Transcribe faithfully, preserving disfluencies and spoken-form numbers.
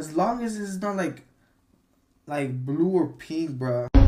As long as it's not like like blue or pink, bro.